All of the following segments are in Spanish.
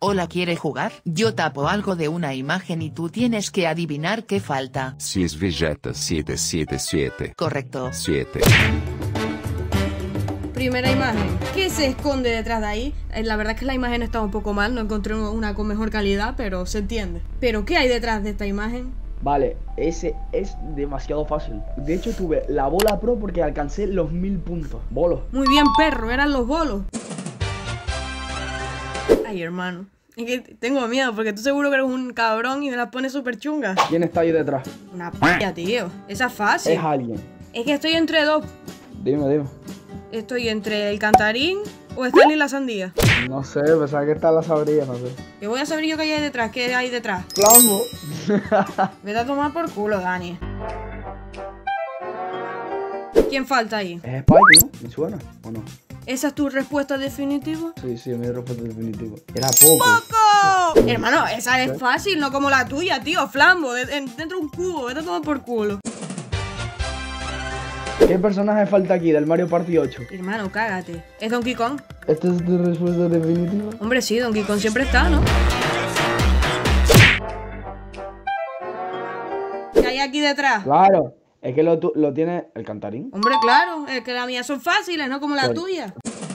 Hola, ¿quiere jugar? Yo tapo algo de una imagen y tú tienes que adivinar qué falta. Si es Vegeta 777. Correcto. 7. Primera imagen. ¿Qué se esconde detrás de ahí? La verdad es que la imagen está un poco mal, no encontré una con mejor calidad, pero se entiende. ¿Pero qué hay detrás de esta imagen? Vale, ese es demasiado fácil. De hecho tuve la bola pro porque alcancé los 1000 puntos. Bolos. Muy bien, perro, eran los bolos. Ay, hermano, es que tengo miedo porque tú seguro que eres un cabrón y me las pones súper chungas. ¿Quién está ahí detrás? Una p***, tío. Esa es fácil. Es alguien. Es que estoy entre dos. Dime. Estoy entre el cantarín o Stanley la sandía. No sé, pensaba que está la sabría, no sé. ¿Qué voy a saber yo qué hay detrás? ¿Qué hay detrás? Flambo. Vete a tomar por culo, Dani. ¿Quién falta ahí? Es Spike, ¿no? ¿Me suena o no? ¿Esa es tu respuesta definitiva? Sí, mi respuesta definitiva. Era poco. ¡Poco! Hermano, esa es fácil, no como la tuya, tío. Flambo, dentro de un cubo. Vete a tomar por culo. ¿Qué personaje falta aquí del Mario Party 8? Hermano, cágate. ¿Es Donkey Kong? ¿Esta es tu respuesta definitiva? Hombre, sí, Donkey Kong siempre está, ¿no? ¿Qué hay aquí detrás? Claro, es que lo tiene el cantarín. Hombre, claro, es que las mías son fáciles, no como la Coño. tuya.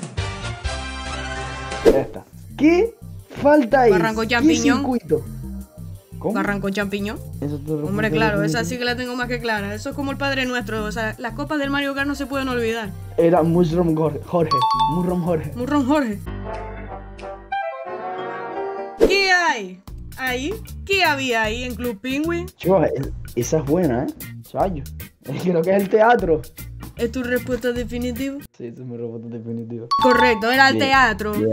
Esta. ¿Qué falta ahí? Barranco ¿Qué champiñón. circuito? ¿Cómo? Barranco champiñón. Esa es tu respuesta Hombre, claro, esa definitiva. sí que la tengo más que clara. Eso es como el Padre Nuestro. O sea, las copas del Mario Kart no se pueden olvidar. Era Mushroom Jorge. Mushroom Jorge. Murrón Jorge. ¿Qué hay? ¿Ahí? ¿Qué había ahí en Club Penguin? Chicos, esa es buena, ¿eh? Chayo. Creo que es el teatro. ¿Es tu respuesta definitiva? Sí, esa es mi respuesta definitiva. Correcto, era el Bien, teatro. bien.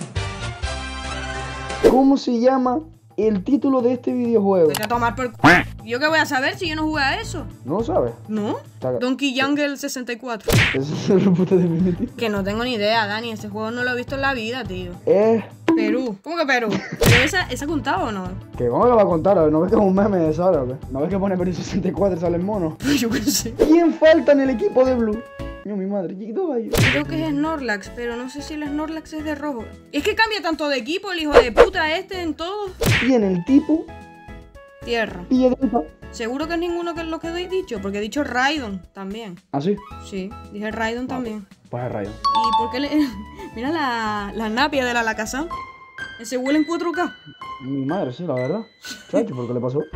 ¿Cómo se llama el título de este videojuego? Vete a tomar por ¿Yo qué voy a saber si yo no jugué a eso? ¿No lo sabes? ¿No? Está- Donkey Jungle 64. Esa es mi respuesta definitiva. Que no tengo ni idea, Dani. Ese juego no lo he visto en la vida, tío. Es... Perú. ¿Cómo que Perú? ¿Pero esa contaba o no? ¿Qué? ¿Cómo lo va a contar? ¿No ves que es un meme de Sara? ¿No ves que pone Perú 64 y sale el mono? Pues yo qué sé. ¿Quién falta en el equipo de Blue? Yo, mi madre, chiquito gallo. Creo que es Snorlax, pero no sé si el Snorlax es de rojo. Es que cambia tanto de equipo el hijo de puta este en todo. Tiene el tipo Tierra. piedrita. Seguro que es ninguno que es lo que he dicho, porque he dicho Raidon también. ¿Ah, sí? Sí, dije Raidon también. Pues es rayo. ¿Y por qué le...? Mira la napia de la Alakazam. Ese huele en 4K. Mi madre, sí, la verdad. ¿Sabes por qué le pasó?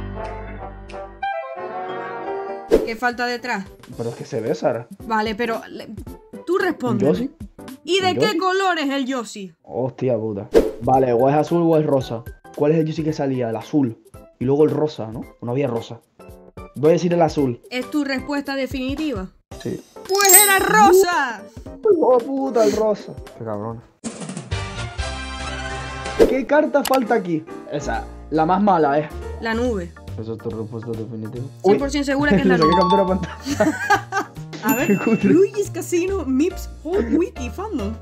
¿Qué falta detrás? Pero es que se ve, Sara. Vale, pero... Tú respondes. ¿Yoshi? ¿Y de qué ¿Yoshi? color es el Yoshi? Hostia puta. Vale, o es azul o es rosa. ¿Cuál es el Yoshi que salía? El azul. Y luego el rosa, ¿no? ¿O no había rosa? Voy a decir el azul. ¿Es tu respuesta definitiva? Sí. ¡Pues era rosa! ¡Oh, puta, el rosa! Qué cabrón. ¿Qué carta falta aquí? Esa, la más mala, ¿eh? La nube. Esa es tu respuesta definitiva. 100% segura que es la Le saqué nube. captura de pantalla. A ver, Qué cutre. Luigi's Casino Mips Hot Wiki Fandom.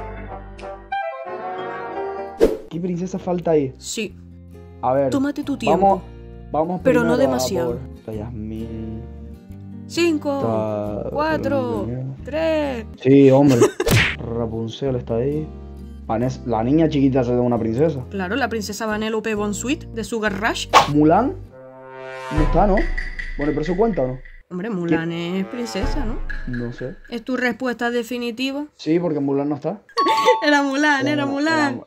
¿Qué princesa falta ahí? Sí, A ver. tómate tu tiempo. Vamos Pero no primero demasiado. a por Yasmín. 5, Está... 4, 3. Sí, hombre. Rapunzel está ahí. La niña chiquita se da una princesa. Claro, la princesa Vanellope Von Sweet de Sugar Rush. Mulan. No está, ¿no? Bueno, pero eso cuenta, ¿o no? Hombre, Mulan es princesa, ¿no? No sé. ¿Es tu respuesta definitiva? Sí, porque Mulan no está. Era Mulan, era No, Mulan.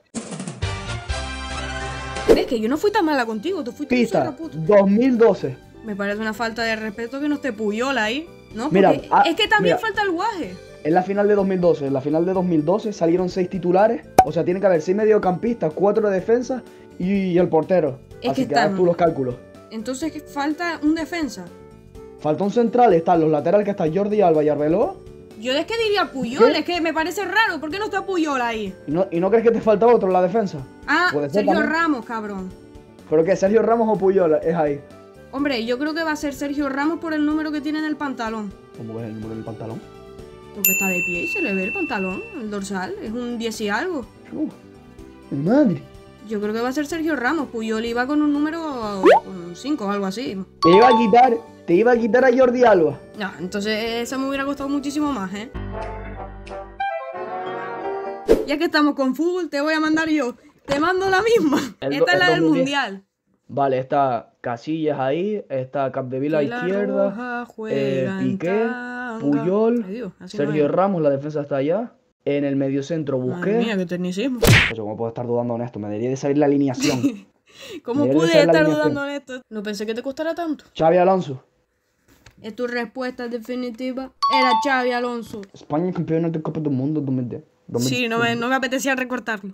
Es que yo no fui tan mala contigo, tú fuiste un Pista, zorra puta. 2012. Me parece una falta de respeto que no esté Puyola ahí, ¿no? Mira, Porque ah, es que también mira. falta el guaje. En la final de 2012. En la final de 2012 salieron 6 titulares. O sea, tiene que haber 6 mediocampistas, 4 de defensa y el portero. Es Así que que haz están- tú los cálculos. Entonces ¿qué falta un defensa. Falta un central, están los laterales que está Jordi Alba y Arbeloa. Yo es que diría Puyol, ¿Qué? es que me parece raro. ¿Por qué no está Puyol ahí? ¿Y no crees que te falta otro en la defensa? Ah, Puede ser Sergio también. Ramos, cabrón. ¿Pero qué? ¿Sergio Ramos o Puyol es ahí? Hombre, yo creo que va a ser Sergio Ramos por el número que tiene en el pantalón. ¿Cómo ves el número del pantalón? Porque está de pie y se le ve el pantalón, el dorsal. Es un 10 y algo. Mi madre. Yo creo que va a ser Sergio Ramos. Puyol iba con un número con 5 o algo así. Te iba a quitar a Jordi Alba. No, entonces eso me hubiera costado muchísimo más, ¿eh? Ya que estamos con fútbol, te voy a mandar yo Te mando la misma. Esta es la del 2010. mundial. Vale, está Casillas ahí, está Capdevila a la izquierda, Piqué, Puyol, Ay, Dios, así Sergio no es. Ramos, la defensa está allá. En el mediocentro Madre mía, Busquets. qué tecnicismo. Pues ¿cómo puedo estar dudando en esto? Me debería de salir la alineación. ¿Cómo Debería de pude ser la estar alineación. dudando en esto? No pensé que te costara tanto. Xavi Alonso. ¿Es tu respuesta definitiva? Era Xavi Alonso. España es campeona de Copa del Mundo 2010. Sí, no me apetecía recortarlo.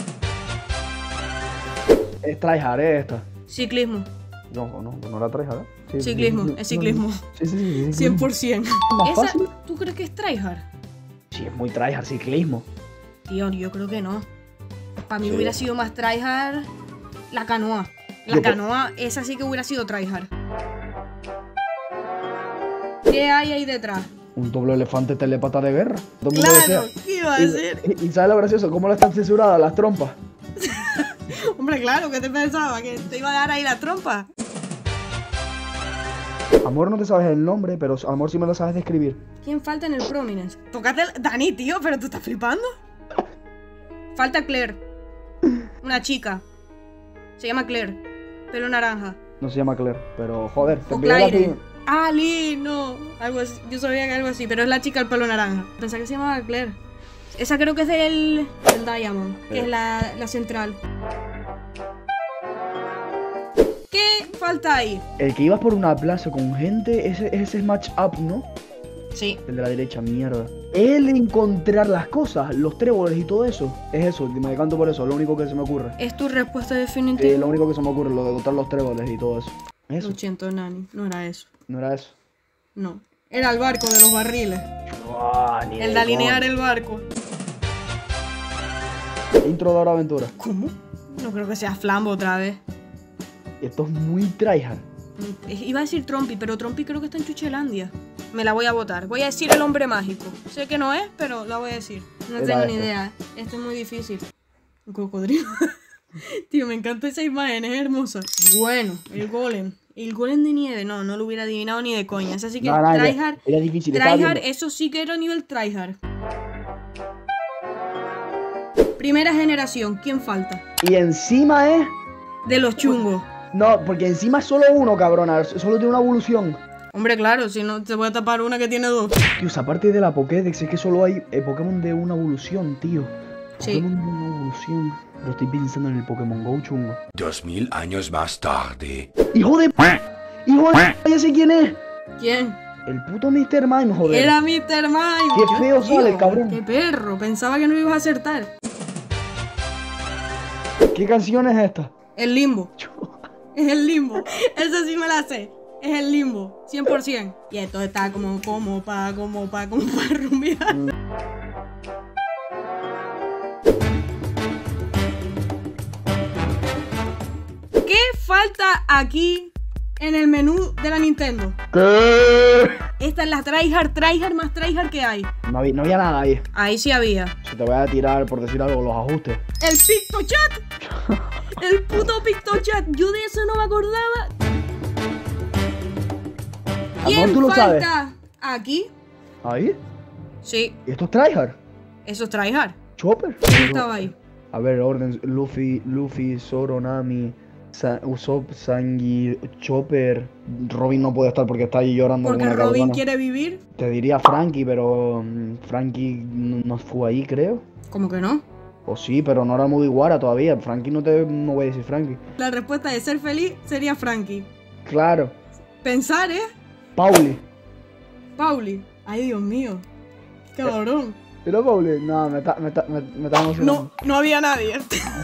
Es tryhard, esta. Ciclismo. No la tryhard, ¿eh? Sí, Ciclismo, es ciclismo. Sí. 100%. Más ¿Esa, fácil. ¿Tú crees que es tryhard? Sí, es muy tryhard ciclismo. Tío, yo creo que no. Para mí Sí. hubiera sido más tryhard la canoa. La Yo, canoa, esa sí que hubiera sido tryhard. ¿Qué hay ahí detrás? Un doble elefante telepata de guerra. Todo el mundo Claro, desea. ¿qué iba a decir? ¿Y sabes lo gracioso? ¿Cómo lo están censuradas las trompas? Hombre, claro, ¿qué te pensaba? ¿Que te iba a dar ahí la trompa? Amor, no te sabes el nombre, pero amor sí me lo sabes describir. ¿Quién falta en el Prominence? Tócate el... Dani, tío, ¿pero tú estás flipando? Falta Claire. Una chica. Se llama Claire. Pelo naranja. No se llama Claire, pero joder, te O envié la Claire. pi- Ah, Lee, no. Algo así. Yo sabía que algo así, pero es la chica del pelo naranja. Pensaba que se llamaba Claire. Esa creo que es del Diamond, que es la central. ¿Qué falta ahí? El que ibas por una plaza con gente, ese es el match up, ¿no? Sí. El de la derecha, mierda. El encontrar las cosas, los tréboles y todo eso. Es eso, me decanto por eso, es lo único que se me ocurre. ¿Es tu respuesta Sí, definitiva? lo único que se me ocurre, lo de encontrar los tréboles y todo eso. Eso, Lo siento, Nani. No era eso. no era eso. No. Era el barco de los barriles. Ni El de alinear el barco. Intro de Hora Aventura. ¿Cómo? No creo que sea Flambo otra vez. Esto es muy tryhard. Iba a decir Trompi, pero Trompi creo que está en Chuchelandia. Me la voy a votar. Voy a decir el hombre mágico. Sé que no es, pero la voy a decir. No Era tengo ni este. idea. Esto es muy difícil. Un cocodrilo. Tío, me encanta esa imagen, es hermosa. Bueno, el golem. El golem de nieve. No, no lo hubiera adivinado ni de coña. Así que No, no, tryhard. era difícil. estaba Tryhard, viendo. eso sí que era nivel tryhard. Primera generación, ¿quién falta? Y encima es... De los chungos. No, porque encima es solo uno, cabrona. Solo tiene una evolución. Hombre, claro, si no te voy a tapar una que tiene dos. Tío, aparte de la Pokédex, es que solo hay Pokémon de una evolución, tío. Sí. Pokémon de una evolución. Pero estoy pensando en el Pokémon Go, chungo. 2000 años más tarde. ¡Hijo de p! ¡Hijo de p! ¡Ya sé quién es! ¿Quién? El puto Mr. Mime, joder. Era Mr. Mime. Qué feo sale el cabrón. Qué perro. Pensaba que no ibas a acertar. ¿Qué canción es esta? El limbo. Es el limbo. Eso sí me la sé. Es el limbo. 100%. Y esto está como pa rumbear. ¿Qué falta aquí en el menú de la Nintendo? ¿Qué? Esta es la tryhard más tryhard que hay. No había nada ahí. Ahí sí había. Si te voy a tirar, por decir algo, los ajustes. El PictoChat. El puto PictoChat. Yo de eso no me acordaba. ¿Quién Amor, ¿tú lo sabes? falta aquí? ¿Ahí? Sí, ¿Y esto es tryhard? eso es tryhard. ¿Chopper? ¿Quién estaba ahí? A ver, orden. Luffy, Zoro, Nami, Usopp, Sanji, Chopper. Robin no puede estar porque está ahí llorando Porque como una Robin cabrona. quiere vivir. Te diría Frankie, pero Frankie no fue ahí, creo. ¿Cómo que no? O sí, pero no era Mugiwara todavía. Frankie no voy a decir Frankie. La respuesta de ser feliz sería Frankie. Claro. Pensar, ¿eh? Pauli. Pauli. Ay, Dios mío. Cabrón. ¿Era Pauli? No, me está emocionando. No, no había nadie.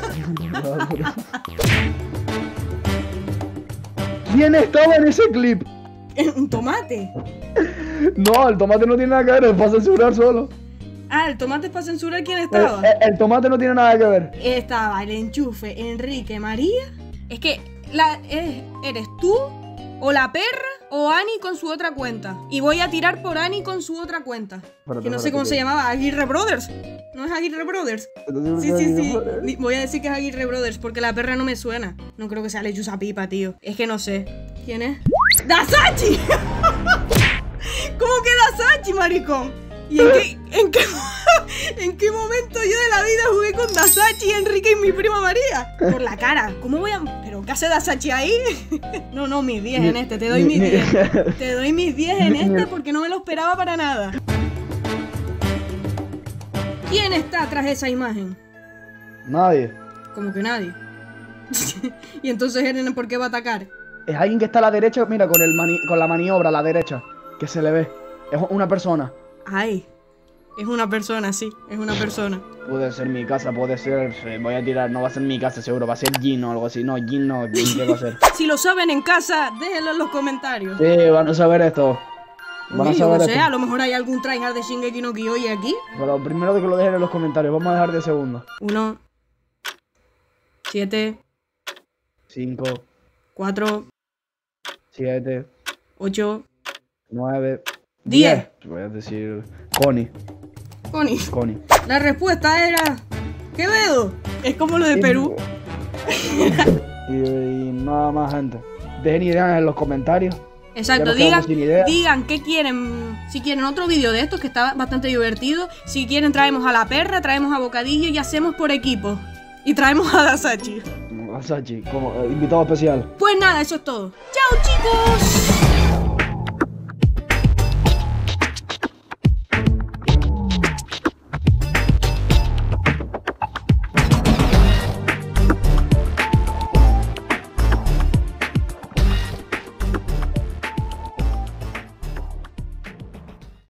¿Quién estaba en ese clip? Un tomate. No, el tomate no tiene nada que ver, es para censurar solo. Ah, el tomate es para censurar quién estaba. El tomate no tiene nada que ver. Estaba el enchufe Enrique María. Es que eres tú o la perra o Ani con su otra cuenta. Y voy a tirar por Ani con su otra cuenta. Espérate, Que no sé espérate, cómo se que- llamaba. Aguirre Brothers. ¿No es Aguirre Brothers? Sí. Voy a decir que es Aguirre Brothers porque la perra no me suena. No creo que sea Lechuza Pipa, tío. Es que no sé. ¿Quién es? ¡Dasachi! ¿Cómo que Dasachi, maricón? ¿Y en qué ¿En qué momento yo de la vida jugué con Dasachi, Enrique y mi prima María? Por la cara. ¿Cómo voy a...? ¿Pero qué hace Dasachi ahí? No, mis 10 en este. Te doy mis 10. Te doy mis 10 en este porque no me lo esperaba para nada. ¿Quién está tras esa imagen? Nadie. Como que nadie. Y entonces Eren, ¿por qué va a atacar? Es alguien que está a la derecha, mira, con la maniobra a la derecha. Que se le ve. Es una persona. Ay. Es una persona, sí. Es una persona. Puede ser mi casa, puede ser... voy a tirar, no va a ser mi casa seguro, va a ser Jin o algo así. No, Jin no, Jin, ¿qué va a ser? Si lo saben en casa, déjenlo en los comentarios. Sí, van a saber esto. Van a saber esto. A lo mejor hay algún tryhard de Shingeki no Kyojin aquí. Pero primero de que lo dejen en los comentarios, vamos a dejar 10 segundos. 1, 7, 5, 4, 7, 8, 9, 10. Voy a decir... Connie. La respuesta era... Quevedo. Es como lo de Perú. Y nada más, gente. Dejen ideas en los comentarios. Exacto, digan qué quieren. Si quieren otro vídeo de estos, que está bastante divertido. Si quieren traemos a la perra, traemos a Bocadillo y hacemos por equipo. Y traemos a Dasachi. Dasachi, como invitado especial. Pues nada, eso es todo. ¡Chao, chicos!